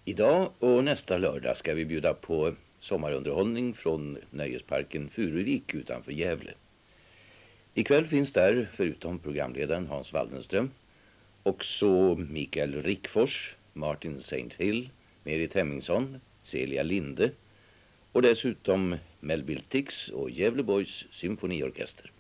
Idag och nästa lördag ska vi bjuda på sommarunderhållning från nöjesparken Furuvik utanför Gävle. Ikväll finns där, förutom programledaren Hans Waldenström, också Mikael Rickfors, Martin St. Hill, Merit Hemmingsson, Celia Linde och dessutom Melville Tix och Gävleborgs symfoniorkester.